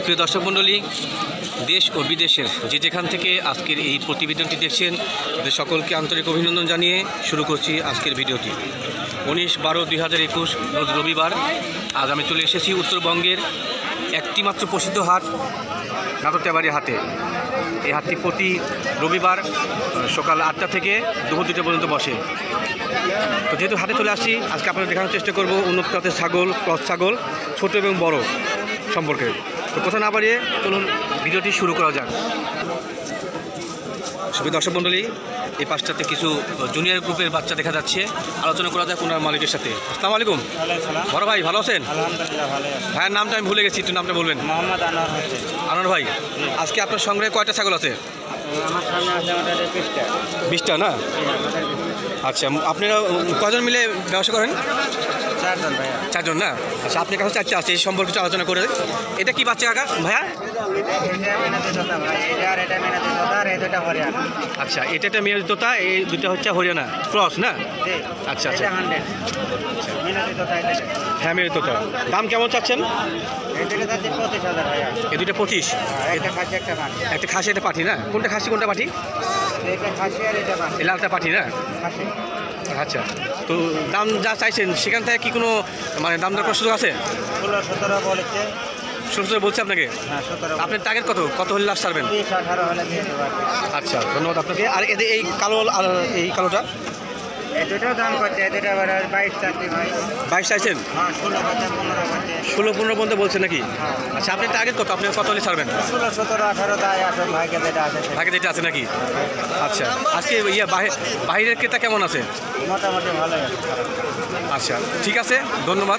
প্রিয় দর্শক মণ্ডলী, দেশ ও বিদেশের যে যেখান থেকে আজকের এই প্রতিবেদনটি দেখছেন তাদের সকলকে আন্তরিক অভিনন্দন জানিয়ে শুরু করছি আজকের ভিডিওটি। 19/12/2021 রোজ রবিবার। আজ আমি চলে এসেছি উত্তরবঙ্গের একটি মাত্র প্রসিদ্ধ হাট নাটোরতেবাড়ি হাটে। এই হাটটি প্রতি রবিবার সকাল 8টা থেকে দুপুর 2টা পর্যন্ত বসে। তো যেহেতু হাটে চলে আসছি, আজকে আপনাদের দেখানোর চেষ্টা করব উন্নত জাতের ছাগল, ক্রস ছাগল, ছোট এবং বড় সম্পর্কে। তো কথা না বাড়িয়ে চলুন ভিডিওটি শুরু করা যাক। সবই দর্শক মণ্ডলী, এই পাশটাতে কিছু জুনিয়র গ্রুপের বাচ্চা দেখা যাচ্ছে। আলোচনা করা যাক ওনার মালিকের সাথে। আসসালামু আলাইকুম। বড় ভাই, ভালো আছেন? ভাইয়ের নামটা আমি ভুলে গেছি, একটু নামটা বলবেন। মোহাম্মদ আনোয়ার ভাই, আজকে আপনার সংগ্রহে কয়টা ছাগল আছে? আমার সামনে আছে আমাদের 20টা না? আচ্ছা, আপনারা কজন মিলে ব্যবসা করেন? 4 জন ভাইয়া। 4 জন না? আচ্ছা, আপনার কাছে 4টা আছে, এই সম্পর্কে একটু আলোচনা করে। এটা কি বাচ্চা কাকা ভাইয়া? আচ্ছা, এটা একটা মেয়ের তোতা, এই দুটো হচ্ছে হরিয়ানা ক্রস না? আচ্ছা আচ্ছা, হ্যাঁ মেয়ের তোতা। দাম কেমন চাচ্ছেন? এই দুটো 25। একটা খাসি একটা পাঠি না? কোনটা খাসি কোনটা পাঠি? এই লালটা পাঠি না? আচ্ছা, তো দাম যা চাইছেন সেখান থেকে কি কোনো মানে দাম দর সুযোগ আছে? 16 বলছে আপনাকে? আপনার টার্গেট কত হলে লাস্ট ছাড়বেন? আচ্ছা, ধন্যবাদ আপনাকে। আর এদের এই কালো আর এই কালোটা দাম করছে 22 চাইছেন? 16-15 পর্যন্ত বলছে নাকি? আচ্ছা, আপনি টার্গেট আপনি কত হলে ছাড়বেন? 16, 17, 18 তাই আসুন ভাগে যেটা আছে নাকি? আচ্ছা, আজকে বাইরের ক্রেতা কেমন আছে? মোটামুটি ভালো আছে। আচ্ছা, ঠিক আছে, ধন্যবাদ।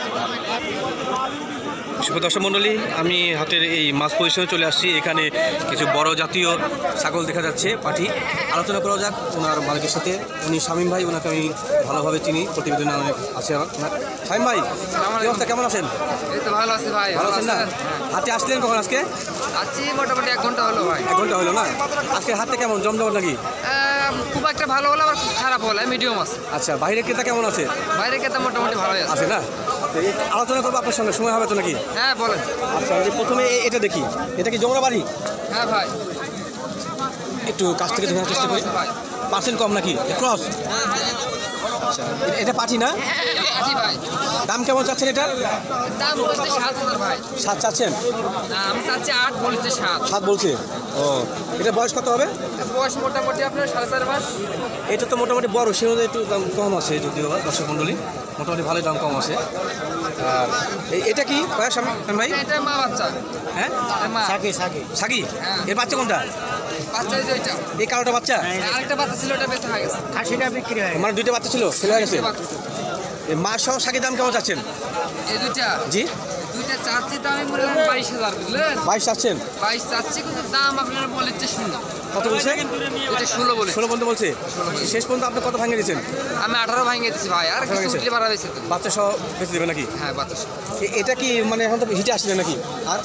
শুভ দর্শক মণ্ডলী, আমি হাটের এই মাছ পজিশনে চলে আসছি। এখানে কিছু বড় জাতীয় ছাগল দেখা যাচ্ছে, পাঠি। আলোচনা করা যাক ওনার মালিকের সাথে। উনি শামীম ভাই, ওনাকে আমি ভালোভাবে চিনি, প্রতিবেদনে অনেক আছে আমার। শামীম ভাই, কি অবস্থা, কেমন আছেন? এই তো ভালো আছি ভাই। ভালো আছেন না? হাটে আসলেন কখন আজকে? আছি মোটামুটি 1 ঘন্টা হলো ভাই। 1 ঘন্টা হলো না? আজকে হাটে কেমন জমজমাট নাকি? খুব একটা ভালো হলো, আবার খুব খারাপ হলো, মিডিয়াম আছে। আচ্ছা, বাইরের ক্রেতা কেমন আছে? বাইরে খেতে মোটামুটি ভালোই আছে না? আলোচনা করবো আপনার সঙ্গে, সময় হবে তো নাকি? হ্যাঁ বলেন। আচ্ছা, প্রথমে এটা দেখি, এটা কি যমুনা বাড়ি? হ্যাঁ ভাই, একটু কাছ থেকে দেখার চেষ্টা করি। পার্সেন্ট কম নাকি? ক্রস? আচ্ছা, এটা পাঠি না? ভাই দাম কেমন চাচ্ছেন এটার? দাম বলতে 7,000 ভাই। 7 চাচ্ছেন? আমি চাচ্ছি 8, বলতে 7। 7 বলছে? ও, এটা বয়স কত হবে? বয়স মোটামুটি আপনার 4.5 মাস। এটা তো মোটামুটি বড়, সে অনুযায়ী একটু দাম কম আছে, যদিও দর্শক মণ্ডলী মোটামুটি ভালোই দাম কম আছে। আর এটা কি বয়স ভাই? এটা মা বাচ্চা। হ্যাঁ, সাকি। হ্যাঁ। এর বাচ্চা কোনটা? বাচ্চা এই যে এটা। এই কালোটা বাচ্চা? আরেকটা বাচ্চা ছিল, ওটা বেঁচে হয়ে গেছে। খাসিটা বিক্রি হয়। মানে 2টা বাচ্চা ছিল, ছেলে হয়ে গেছে। এই মা সহ সাকির দাম কেমন চাচ্ছেন? এই দুইটা চাচ্ছি তো আমি বললাম 22,000, বুঝলেন? 22 চাচ্ছেন? 22 চাচ্ছি, কিন্তু দাম আপনারা বলেছে 16। কত বলছে? এটা 16 বলে। 16 পর্যন্ত বলছে? শেষ পর্যন্ত আপনি কত ভাঙিয়ে দিয়েছেন? আমি 18 ভাঙিয়ে দিচ্ছি ভাই, আর কিছু উঠলে বাড়া হয়েছে তো। বাচ্চা সহ বেঁচে দেবে নাকি? হ্যাঁ, বাচ্চা সহ। এটা কি মানে এখন তো হিটে আসলে নাকি? আর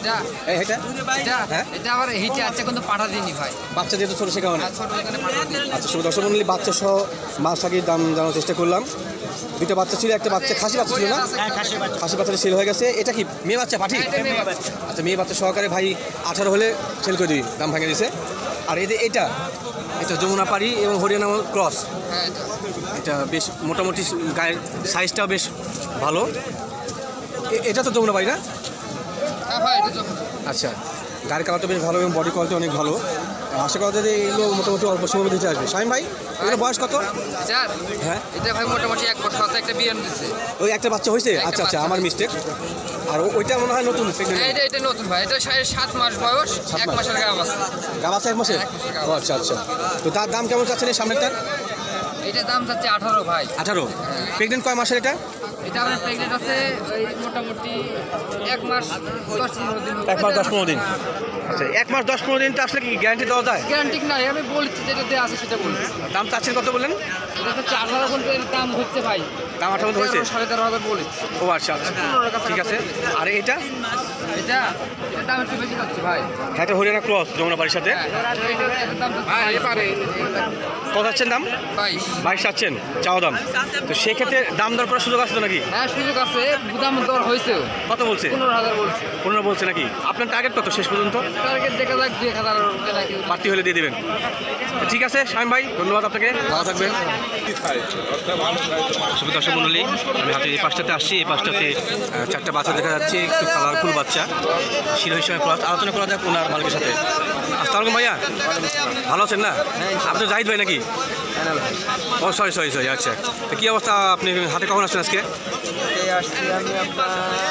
এটা আবার হিটে আছে, কিন্তু পাঠা দিইনি ভাই। বাচ্চা যেহেতু ছোটো, সে কারণে। ছোট এখানে পাঠা দিই। আচ্ছা, শুধু দর্শক মণ্ডলী, বাচ্চা সহ মাছ সাকির দাম জানার চেষ্টা করলাম। 2টা বাচ্চা ছিল, একটা বাচ্চা খাসি বাচ্চা ছিল না? খাসি বাচ্চাটা সেল হয়ে গেছে। এটা কি মেয়ে বাচ্চা পাঠি? আচ্ছা, মেয়ে বাচ্চা সহকারে ভাই 18 হলে সেল করে দিই, দাম ভাঙে দিয়েছে। আর এটা যমুনা পাড়ি এবং হরিয়ানা ক্রস। এটা বেশ মোটামুটি গায়ের সাইজটাও বেশ ভালো। এটা তো যমুনা পাড়ি না? আচ্ছা, গায়ের কালারটা বেশ ভালো এবং বডি কোয়ালিটি অনেক ভালো। আশা করা যায় যে এগুলো মোটামুটি অল্প সময় দিতে আসবে। শামীম ভাই, এগুলো বয়স কত? হ্যাঁ, এটা ভাই মোটামুটি 1 বছর আছে, একটা বিয়ে দিচ্ছে। ওই একটা বাচ্চা হয়েছে? আচ্ছা আচ্ছা, আমার মিস্টেক। আর ওইটা মনে হয় নতুন? এটা নতুন ভাই, এটা 7 মাস বয়স, 1 মাসের গাব আছে। গাব আছে 1 মাসের? ও আচ্ছা আচ্ছা, তো তার দাম কেমন চাচ্ছেন এই সামনেরটার? এটা দাম চাচ্ছে 18 ভাই। 18? প্রেগনেন্ট কয় মাসের এটা? এটা আপনার প্রেগনেন্ট আছে ওই মোটামুটি 1 মাস 10-15 দিন। 1 মাস 10-15 দিন? আচ্ছা, 1 মাস 10-15 দিন তো আসলে কি গ্যারান্টি দেওয়া যায়? গ্যারান্টি নাই, আমি বলছি যেটা দেওয়া আছে সেটা বলছি। দাম চাচ্ছেন কত বললেন? এটা হচ্ছে 18 ঘন্টার দাম হচ্ছে ভাই। দাম 18 মতো হয়েছে? 13,500 বলি। ও আচ্ছা আচ্ছা, ঠিক আছে। আর এটা এটা এটার দাম একটু বেশি যাচ্ছে ভাই। এটা হরিয়ানা ক্রস যমুনা বাড়ির সাথে। এটার দাম কত যাচ্ছেন দাম? 22 চাচ্ছেন চাওয়া দাম। তো সেক্ষেত্রে দাম দর করার সুযোগ আছে তো নাকি? হ্যাঁ সুযোগ আছে, দাম দর হয়েছে। কত বলছে? 15,000 বলছে। 15 বলছে নাকি? আপনার টার্গেট কত শেষ পর্যন্ত? টার্গেট দেখা যাক 2,000 নাকি। বাড়তি হলে দিয়ে দেবেন। ঠিক আছে শামীম ভাই, ধন্যবাদ আপনাকে, ভালো থাকবেন। শুভ দর্শক মণ্ডলী, আমি হাতে এই পাশটাতে আসছি। এই পাশটাতে 4টা বাচ্চা দেখা যাচ্ছে, একটু কালারফুল বাচ্চা, শিরোহীর সঙ্গে ক্রস। আলোচনা করা যাক ওনার মালিকের সাথে। আসসালামু আলাইকুম ভাইয়া, ভালো আছেন না? আপনি জাহিদ ভাই নাকি? ও সরি, আচ্ছা। তো কী অবস্থা, আপনি হাতে কখন আসছেন আজকে? আসছি আমি আপনার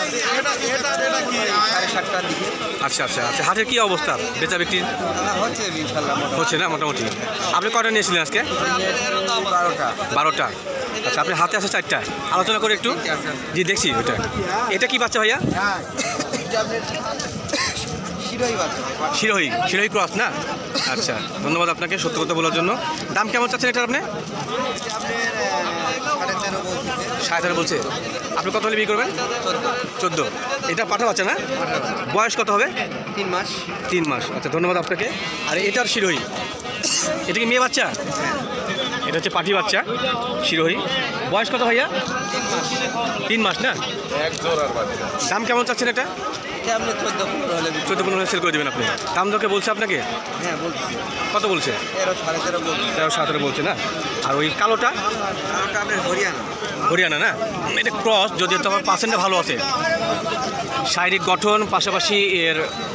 7:30টার দিকে। আচ্ছা, হাটের কী অবস্থা বেচা বিক্রি? হচ্ছে ইনশাল্লাহ হচ্ছে না মোটামুটি। আপনি কয়টা নিয়েছিলেন আজকে? 12টা। আচ্ছা, আপনি হাতে আছে 4টা। আলোচনা করে একটু। জি দেখছি ওইটা। এটা কি বাচ্চা ভাইয়া? শিরোহী ক্রস না? আচ্ছা, ধন্যবাদ আপনাকে সত্য কথা বলার জন্য। দাম কেমন চাচ্ছেন এটা আপনি? 13.5 বলছে। আপনি কত হলে বিক্রি করবেন? 14। এটা পাঠা বাচ্চা না? বয়স কত হবে? 3 মাস। আচ্ছা, ধন্যবাদ আপনাকে। আর এটার শিরোহী, এটা কি মেয়ে বাচ্চা? এটা হচ্ছে পাঠি বাচ্চা শিরোহী। বয়স কত ভাইয়া? 3 মাস না? দাম কেমন চাচ্ছেন এটা? 14-15 সেল করে দেবেন আপনি। দাম দরকে বলছে আপনাকে? হ্যাঁ বলছি। কত বলছে? 13-17 বলছে না? আর ওই কালোটা? হরিয়ানা না? এটা ক্রস, যদি তো আমার পার্সেন্টটা ভালো আছে, শারীরিক গঠন, পাশাপাশি এর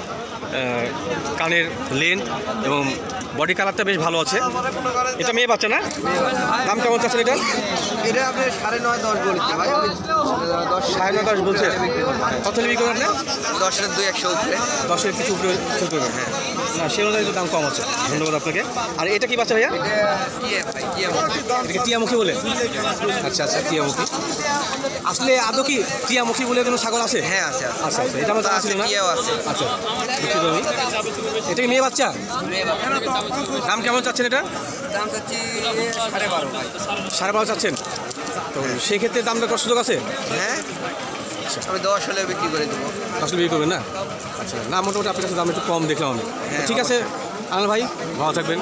কানের লেন্থ এবং বডি কালারটা বেশ ভালো আছে। এটা মেয়ে বাচ্চা না? দাম কেমন চাচ্ছেন এটা? এটা আপনি 9.5-10 বলছে ভাই। 9.5 বলছে। কত বিক্রি করবেন আপনি? 10-এর 2-100 উপরে। 10-এর কিছু উপরে সেল করবেন। হ্যাঁ না, সেই অনুযায়ী তো দাম কম আছে। ধন্যবাদ আপনাকে। আর এটা কি বাচ্চা ভাইয়া? এটাকে টিয়ামুখী বলে? আচ্ছা, টিয়ামুখী। আসলে আদৌ কি টিয়ামুখী বলে কোনো ছাগল আছে? হ্যাঁ আছে। আচ্ছা, এটা আমার জানা ছিল না। আচ্ছা, দুঃখিত আমি। এটা কি মেয়ে বাচ্চা? দাম কেমন চাচ্ছেন এটা? দাম চাচ্ছি 12.5 ভাই। 12.5 চাচ্ছেন? তো সেক্ষেত্রে দাম দর করার সুযোগ আছে? হ্যাঁ আমি 10 হলে বিক্রি করে দেবো। আসলে বিক্রি করবেন না? আচ্ছা, না মোটামুটি আপনার কাছে দাম একটু কম দেখলাম আমি। ঠিক আছে আনাল ভাই, ভালো থাকবেন।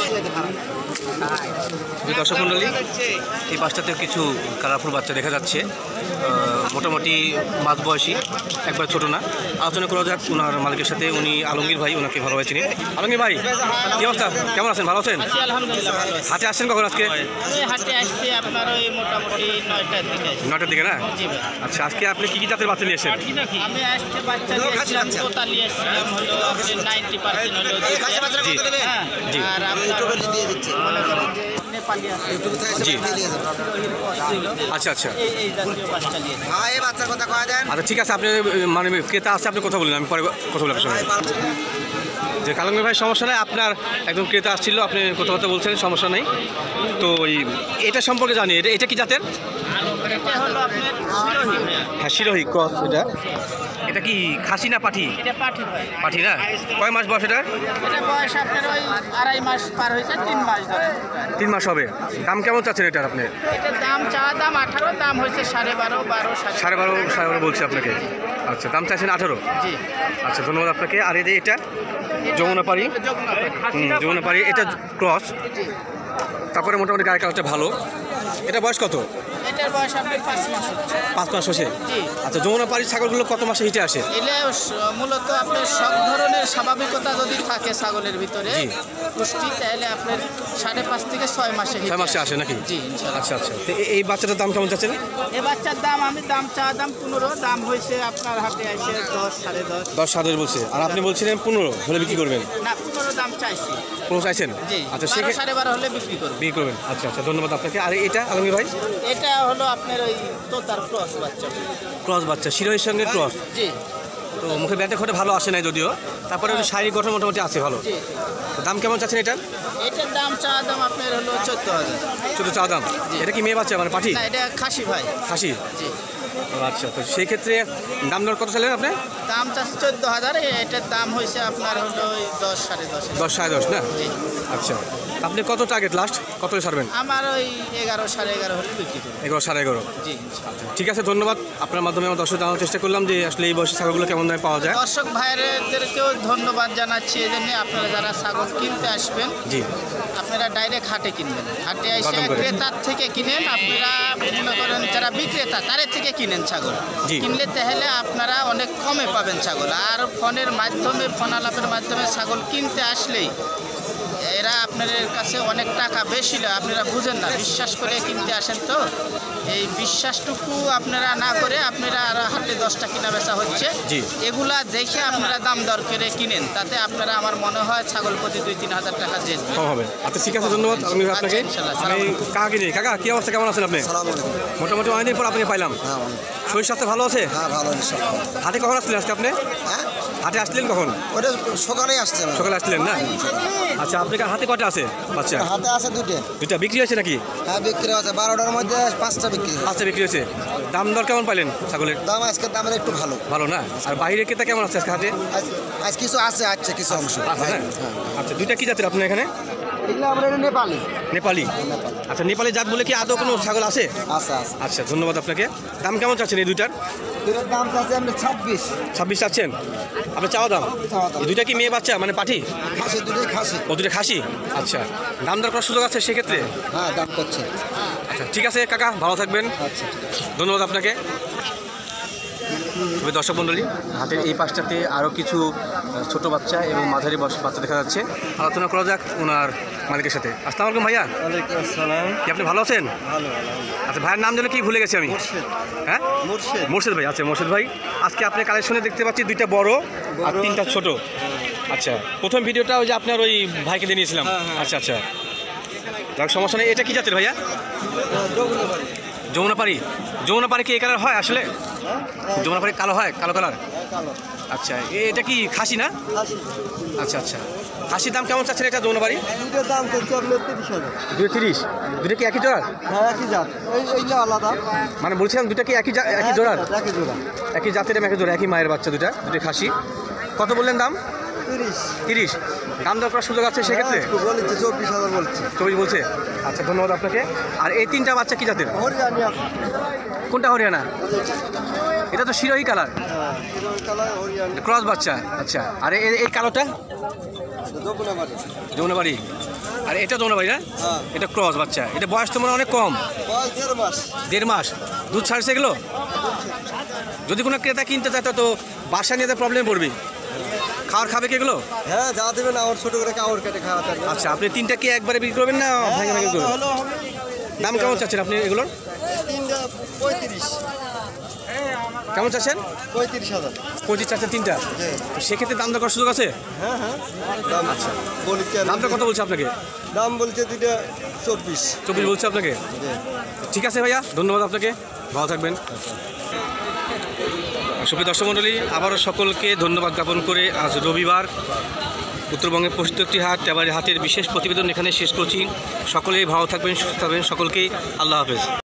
যে দর্শক মণ্ডলী, এই পাশটাতে কিছু কালারফুল বাচ্চা দেখা যাচ্ছে, মোটামুটি মাঝবয়সী, একবার ছোটো না। আলোচনা করা যাক ওনার মালিকের সাথে। উনি আলমগীর ভাই, ওনাকে ভালোভাবে চিনি। আলমগীর ভাই, কী অবস্থা, কেমন আছেন? ভালো আছেন? আলহামদুলিল্লাহ ভালো আছি। হাটে আসছেন কখন আজকে? হাটে আসছি আপনার ওই মোটামুটি 9টার দিকে। 9টার দিকে না? জি ভাই। আচ্ছা, আজকে আপনি কী জাতের বাচ্চা নিয়ে এসেছেন? আমি আসছি বাচ্চা নিয়েছিলাম, তোতা নিয়েছিলাম হলো 90% হলো হ্যাঁ। জি। আর আপনার দিয়ে দিচ্ছি মনে করেন যে নেপালি আছে। জি। আচ্ছা। এই জাতীয় বাচ্চা নিয়েছি। এই বাচ্চার কথা কয়া দেন। আচ্ছা, ঠিক আছে। আপনি মানে ক্রেতা আছে, আপনি কথা বলেন, আমি পরে কথা বলে আপনার সঙ্গে। যে কালঙ্গি ভাই, সমস্যা নাই, আপনার একদম ক্রেতা আসছিল, আপনি কথাবার্তা বলছেন, সমস্যা নেই। তো এটা সম্পর্কে জানি, এটা কি জাতের? এটা হলো আপনার শিরোহী ভাইয়া। হ্যাঁ, শিরোহী ক্রস। এটা কি খাসি না পাঠি? এটা পাঠি ভাই। পাঠি না? কয় মাস বয়স এটা? এটা বয়স আপনার ওই 2.5 মাস পার হয়েছে, 3 মাস ধরে। 3 মাস হবে। দাম কেমন চাচ্ছেন এটার আপনি? এটার দাম চাওয়া দাম 18, দাম হয়েছে 12.5 12.5 বলছে আপনাকে। আচ্ছা, দাম চাইছেন 18? জি। আচ্ছা, ধন্যবাদ আপনাকে। আর এটা যমুনাপাড়ি? যমুনাপাড়ি, এটা ক্রস। তারপরে মোটামুটি গায়ের কালারটা ভালো। এটা বয়স কত? এটার বয়স আপনার 5 মাস হচ্ছে। 5 মাস হচ্ছে? জি। আচ্ছা, যমুনাপাড়ির ছাগলগুলো কত মাসে হিটে আসে? এলে মূলত আপনার সব ধরনের স্বাভাবিকতা যদি থাকে ছাগলের ভিতরে জি। পুষ্টি, তাহলে আপনার 5.5 থেকে 6 মাসে 6 মাসে আসে নাকি? জি ইনশাআল্লাহ। আচ্ছা। তো এই বাচ্চাটার দাম কেমন চাচ্ছেন? এই বাচ্চার দাম আমি চা দাম 15, দাম হয়েছে আপনার হাতে আসে 10, 10.5। 10-7 বলছে। আর আপনি বলছিলেন 15 হলে বিক্রি করবেন? না 15 দাম চাইছি। 15 চাইছেন? জি। আচ্ছা, 12, 12.5 হলে বিক্রি করব। বিক্রি করবেন। আচ্ছা, ধন্যবাদ আপনাকে। আর এটা আলমগীর ভাই? এটা হলো আপনার ওই তোতার ক্রস বাচ্চা। ক্রস বাচ্চা, শিরোহীর সঙ্গে ক্রস। জি। তো মুখে ব্যাটে খটে ভালো আসে নাই যদিও, তারপরে ওই শারীরিক গঠন মোটামুটি আছে ভালো। জি। তো দাম কেমন চাচ্ছেন এটার? এটার চা দাম আপনার হলো 14,000। শুধু চা দাম? এটা কি মেয়ে বাচ্চা মানে পাঠি? না এটা খাসি ভাই। খাসি? জি। ও আচ্ছা, তো সেই ক্ষেত্রে দাম দর কত চাইলেন আপনি? দাম চাচ্ছে 14,000, এটার দাম হয়েছে আপনার হলো ওই 10, 10.5। 10-10.5 না? জি। আচ্ছা, আপনি কত টার্গেট লাস্ট কত ছাড়বেন? আমার ওই 11 11.5 হলে বিক্রি করবো। 11 11.5। জি ঠিক আছে, ধন্যবাদ। আপনার মাধ্যমে আমার দর্শক জানার চেষ্টা করলাম যে আসলে এই বয়সী ছাগলগুলো কেমন দামে পাওয়া যায়। দর্শক ভাইদেরকেও ধন্যবাদ জানাচ্ছি এই জন্য আপনারা যারা ছাগল কিনতে আসবেন জি, আপনারা ডাইরেক্ট হাটে কিনবেন, হাটে এসে বাদাম করে। ক্রেতার থেকে কিনেন। আপনারা মনে করেন যারা বিক্রেতা তাদের থেকে কিনেন ছাগল, জি। কিনলে তাহলে আপনারা অনেক কমে পাবেন ছাগল। আর ফোনের মাধ্যমে ফোন আলাপের মাধ্যমে ছাগল কিনতে আসলেই এরা আপনাদের কাছে অনেক টাকা বেশি লয়, আপনারা বুঝেন না, বিশ্বাস করে কিনতে আসেন। তো এই বিশ্বাসটুকু আপনারা না করে আপনারা আর হাটে 10টা কিনা বেচা হচ্ছে, জি। এগুলা দেখে আপনারা দাম দর করে কিনেন, তাতে আপনারা আমার মনে হয় ছাগল প্রতি 2-3 হাজার টাকা জিতবে। কম হবে। আচ্ছা ঠিক আছে, ধন্যবাদ আমি আপনাকে। ইনশাল্লাহ। আমি কাকা কিনি। কাকা কি অবস্থা, কেমন আছেন আপনি? মোটামুটি অনেকদিন পর আপনাকে পাইলাম। শরীর স্বাস্থ্য ভালো আছে? হ্যাঁ ভালো ইনশাআল্লাহ। হাটে কখন আসলেন আজকে আপনি? হ্যাঁ হাটে আসলেন কখন? ওটা সকালেই আসছে না। সকালে আসলেন না? আচ্ছা, আপনার হাতে কটা আছে বাচ্চা? হাতে আছে দুটো। দুইটা বিক্রি হয়েছে নাকি? হ্যাঁ বিক্রি আছে, 12টার মধ্যে 5টা বিক্রি হয়েছে। আচ্ছা, বিক্রি হয়েছে। দাম দর কেমন পাইলেন ছাগলের? দাম আজকের দামের একটু ভালো। ভালো না? আর বাইরের ক্রেতা কেমন আছে আজকে হাটে? আজ কিছু আছে কিছু অংশ। আছে না? আচ্ছা, দুইটা কি জাতের আপনার এখানে? এগুলো আমরা নেপালি। নেপালি। আচ্ছা, নেপালি জাত বলে কি আদৌ কোনো ছাগল আছে? আছে আছে। আচ্ছা, ধন্যবাদ আপনাকে। দাম কেমন চাচ্ছেন এই দুইটার? দুটোর দাম আছে আমরা 26। 26 চাচ্ছেন? আপনার চাওয়া দাম? এই দুইটা কি মেয়ে বাচ্চা মানে পাঠি? খাসি দুটোই খাসি। ও দুটো খাসি। আচ্ছা, দাম দর করার সুযোগ আছে সেক্ষেত্রে? হ্যাঁ দাম করছে। আচ্ছা ঠিক আছে কাকা, ভালো থাকবেন। আচ্ছা ধন্যবাদ আপনাকে। তবে দর্শক মণ্ডলী, হাটের এই পাশটাতে আরও কিছু ছোট বাচ্চা এবং মাঝারি বাচ্চা দেখা যাচ্ছে। আলোচনা করা যাক ওনার মালিকের সাথে। আসসালামু আলাইকুম ভাইয়া। ওয়ালাইকুম আসসালাম। কি আপনি ভালো আছেন? ভালো আচ্ছা, ভাইয়ের নাম যেন কি ভুলে গেছি আমি। হ্যাঁ, মুর্শিদ। মোর্শেদ ভাই। আচ্ছা মোর্শেদ ভাই, আজকে আপনার কালেকশনে দেখতে পাচ্ছি দুইটা বড় আর তিনটা ছোট। আচ্ছা, প্রথম ভিডিওটা ওই যে আপনার ওই ভাইকে দিয়ে নিয়েছিলাম। আচ্ছা আচ্ছা, যাক সমস্যা নেই। এটা কি জাতের ভাইয়া? যমুনাপাড়ি। যমুনাপাড়ি কি এই কালার হয় আসলে? যমুনাপাড়ি কালো হয়, কালো কালার। আচ্ছা, এটা কি খাসি না? আচ্ছা আচ্ছা, খাসির দাম কেমন চাচ্ছেন এটা যমুনাপাড়ি? দুটোর দাম করছে আপনার 30,000। 230। দুটো কি একই জোড়ার? হ্যাঁ একই জাত। এইটা আলাদা। মানে বলছিলাম দুটো কি একই জোড়ার? একই জোড়া। একই জাতের এবং একই জোড়া, একই মায়ের বাচ্চা দুটো খাসি। কত বললেন দাম? 30। দাম দর করার সুযোগ আছে সেক্ষেত্রে? বলছে 24,000 বলছে। 24 বলছে। আচ্ছা, ধন্যবাদ আপনাকে। আর এই তিনটা বাচ্চা কি জাতের? হরিয়ানি আছে। কোনটা হরিয়ানা? এটা তো শিরোহী কালার, হরিয়ানি। ক্রস বাচ্চা। আচ্ছা, আর এই কালোটা? যমুনাপাড়ি। যমুনাবাড়ি। আর এটা যমুনাবাড়ি না? হ্যাঁ। এটা ক্রস বাচ্চা। এটা বয়স তো মনে হয় অনেক কম। বয়স 1.5 মাস। 1.5 মাস। দুধ ছাড়ছে এগুলো? যদি কোনো ক্রেতা কিনতে চায় তো বাসা নিয়ে প্রবলেম পড়বে। খাওয়ার খাবে কি এগুলো? হ্যাঁ যা দেবে না, ওর ছোট করে কাউর কেটে খাওয়াতে হবে। আচ্ছা, আপনি তিনটা কি একবারে বিক্রি করবেন না ভাঙে ভাঙে করবেন? হলো হবে। দাম কেমন চাচ্ছেন আপনি এগুলোর? 35। কেমন চাচ্ছেন? 35,000। 25 চাচ্ছেন তিনটা? সেক্ষেত্রে দাম দর করার সুযোগ আছে? হ্যাঁ হ্যাঁ। দাম আচ্ছা, বলছে দামটা কত বলছে আপনাকে? দাম বলছে দুটো 24। 24 বলছে আপনাকে? ঠিক আছে ভাইয়া, ধন্যবাদ আপনাকে, ভালো থাকবেন। সুপ্রিয় দর্শক মণ্ডলী, আবারও সকলকে ধন্যবাদ জ্ঞাপন করে আজ রবিবার উত্তরবঙ্গের প্রসিদ্ধ একটি হাট তেবাড়ি হাটের বিশেষ প্রতিবেদন এখানে শেষ করছি। সকলেই ভালো থাকবেন, সুস্থ থাকবেন। সকলকেই আল্লাহ হাফেজ।